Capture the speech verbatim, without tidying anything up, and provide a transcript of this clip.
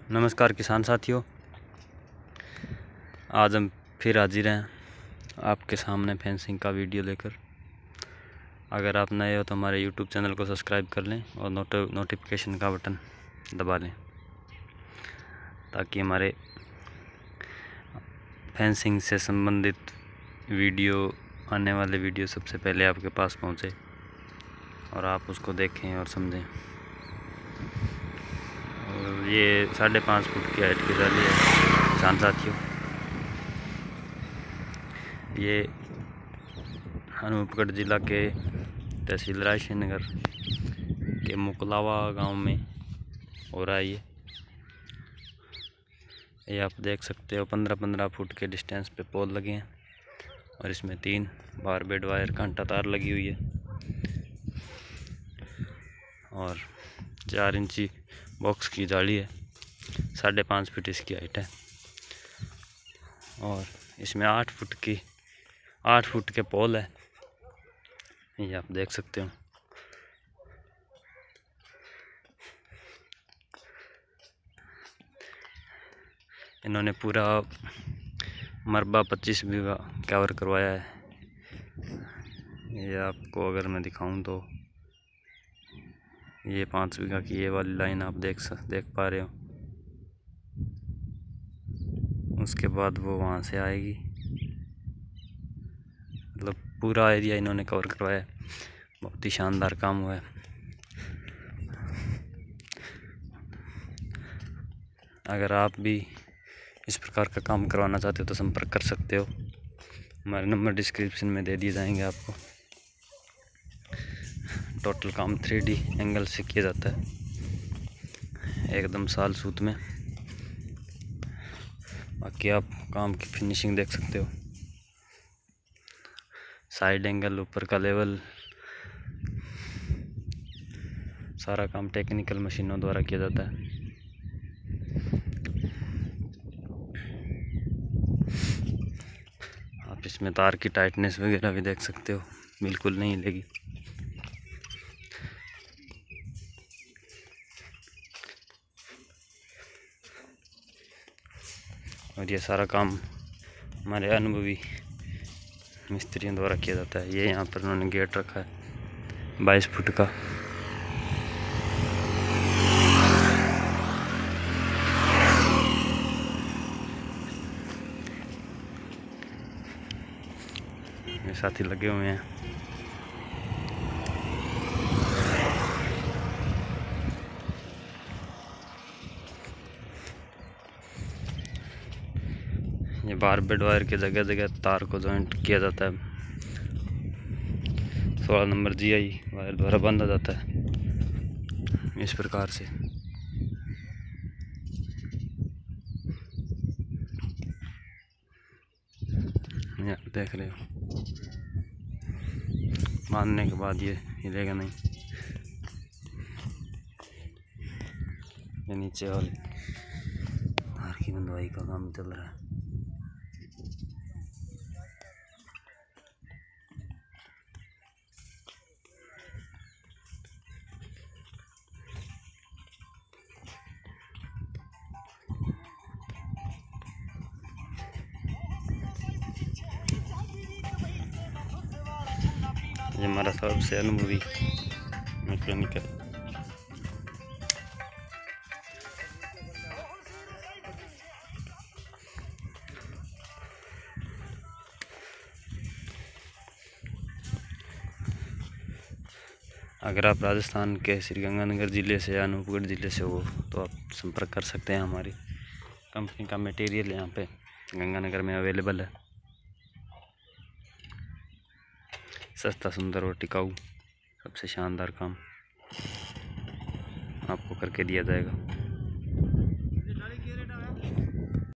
नमस्कार किसान साथियों, आज हम फिर हाजिर हैं आपके सामने फेंसिंग का वीडियो लेकर। अगर आप नए हो तो हमारे यूट्यूब चैनल को सब्सक्राइब कर लें और नोटि नोटिफिकेशन का बटन दबा लें ताकि हमारे फेंसिंग से संबंधित वीडियो आने वाले वीडियो सबसे पहले आपके पास पहुंचे और आप उसको देखें और समझें। और ये साढ़े पाँच फुट की हाइट की जाली है किसान साथियों। ये अनूपगढ़ ज़िला के तहसील रायसिंहनगर के मुकलावा गांव में हो रहा है। ये ये आप देख सकते हो पंद्रह पंद्रह फुट के डिस्टेंस पे पोल लगे हैं और इसमें तीन बार बेड वायर कांटा तार लगी हुई है और चार इंची बॉक्स की जाली है। साढ़े पाँच फीट इसकी हाइट है और इसमें आठ फुट की आठ फुट के पोल है। ये आप देख सकते हो। इन्होंने पूरा मरबा पच्चीस बीघा कवर करवाया है। ये आपको अगर मैं दिखाऊं तो ये पाँच बीघा की ये वाली लाइन आप देख देख पा रहे हो। उसके बाद वो वहाँ से आएगी, मतलब पूरा एरिया इन्होंने कवर करवाया है। बहुत ही शानदार काम हुआ है। अगर आप भी इस प्रकार का काम करवाना चाहते हो तो संपर्क कर सकते हो। हमारे नंबर डिस्क्रिप्शन में दे दिए जाएंगे आपको। टोटल काम थ्री डी एंगल से किया जाता है, एकदम साल सूत में। बाकी आप काम की फिनिशिंग देख सकते हो। साइड एंगल, ऊपर का लेवल, सारा काम टेक्निकल मशीनों द्वारा किया जाता है। आप इसमें तार की टाइटनेस वगैरह भी देख सकते हो, बिल्कुल नहीं हिलेगी। और ये सारा काम हमारे अनुभवी मिस्त्रियों द्वारा किया जाता है। ये यहाँ पर उन्होंने गेट रखा है बाईस फुट का। ये साथी लगे हुए हैं। ये बार बेड वायर के जगह जगह तार को जॉइंट किया जाता है। सोलह नंबर जी आई वायर द्वारा बांधा जाता है इस प्रकार से। ये आप देख रहे हो। बांधने के बाद ये हिलेगा नहीं। ये नीचे वाली तार की बंधवाई का काम चल रहा है। ये हमारा सबसे अनुभवी मैकेनिक है। अगर आप राजस्थान के श्रीगंगानगर ज़िले से या अनूपगढ़ ज़िले से हो तो आप संपर्क कर सकते हैं। हमारी कंपनी का मटेरियल यहाँ पे गंगानगर में अवेलेबल है। सस्ता, सुंदर और टिकाऊ, सबसे शानदार काम आपको करके दिया जाएगा।